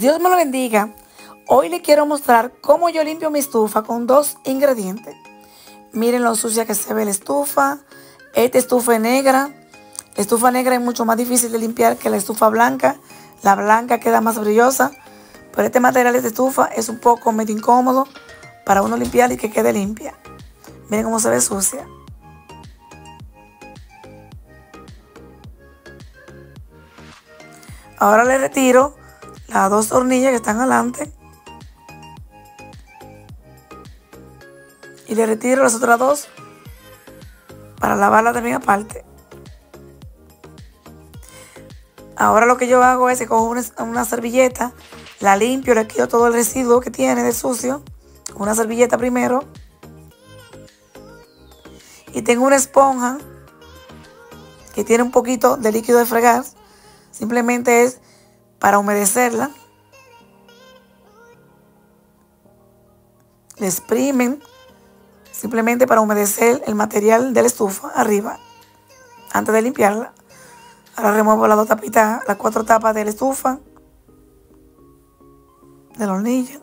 Dios me lo bendiga. Hoy les quiero mostrar cómo yo limpio mi estufa con dos ingredientes. Miren lo sucia que se ve la estufa. Esta estufa es negra. La estufa negra es mucho más difícil de limpiar que la estufa blanca. La blanca queda más brillosa. Pero este material de estufa es un poco medio incómodo para uno limpiar y que quede limpia. Miren cómo se ve sucia. Ahora le retiro las dos hornillas que están adelante. Y le retiro las otras dos para lavarla también aparte. Ahora lo que yo hago es que cojo una servilleta, la limpio, le quito todo el residuo que tiene de sucio. Una servilleta primero. Y tengo una esponja que tiene un poquito de líquido de fregar. Simplemente es para humedecerla. Le exprimen simplemente para humedecer el material de la estufa arriba antes de limpiarla. Ahora remuevo las dos tapitas, las cuatro tapas de la estufa, de la hornilla.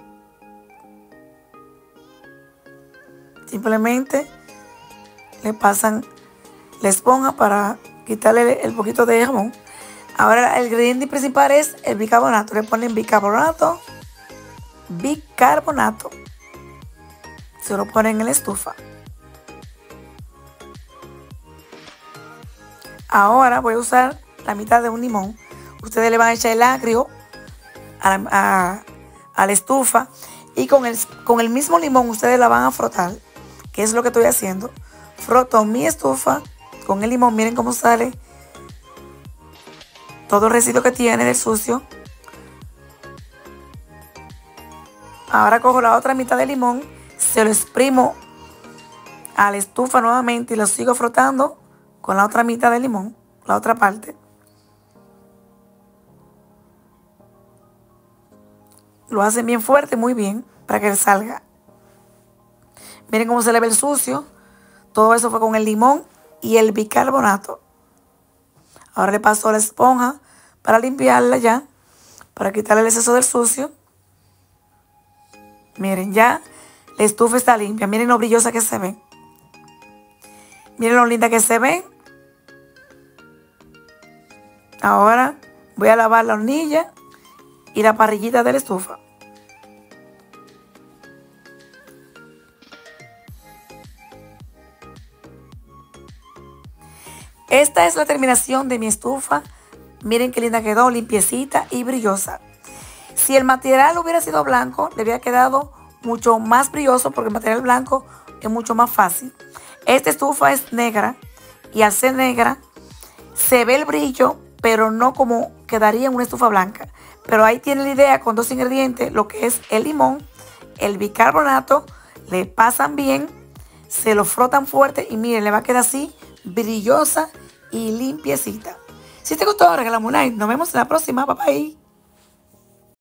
Simplemente le pasan la esponja para quitarle el poquito de jabón. Ahora el ingrediente principal es el bicarbonato. Le ponen bicarbonato. Se lo ponen en la estufa. Ahora voy a usar la mitad de un limón. Ustedes le van a echar el agrio a la estufa. Y con el mismo limón ustedes la van a frotar. Que es lo que estoy haciendo. Froto mi estufa con el limón. Miren cómo sale todo el residuo que tiene del sucio. Ahora cojo la otra mitad del limón. Se lo exprimo a la estufa nuevamente y lo sigo frotando con la otra mitad del limón, la otra parte. Lo hacen bien fuerte, muy bien, para que salga. Miren cómo se le ve el sucio. Todo eso fue con el limón y el bicarbonato. Ahora le paso la esponja para limpiarla ya, para quitarle el exceso del sucio. Miren, ya la estufa está limpia. Miren lo brillosa que se ve. Miren lo linda que se ve. Ahora voy a lavar la hornilla y la parrillita de la estufa. Esta es la terminación de mi estufa. Miren qué linda quedó, limpiecita y brillosa. Si el material hubiera sido blanco, le hubiera quedado mucho más brilloso porque el material blanco es mucho más fácil. Esta estufa es negra y al ser negra se ve el brillo, pero no como quedaría en una estufa blanca. Pero ahí tiene la idea con dos ingredientes, lo que es el limón, el bicarbonato, le pasan bien, se lo frotan fuerte y miren, le va a quedar así, brillosa y limpiecita. Si te gustó, regálame un like. Nos vemos en la próxima. Bye bye.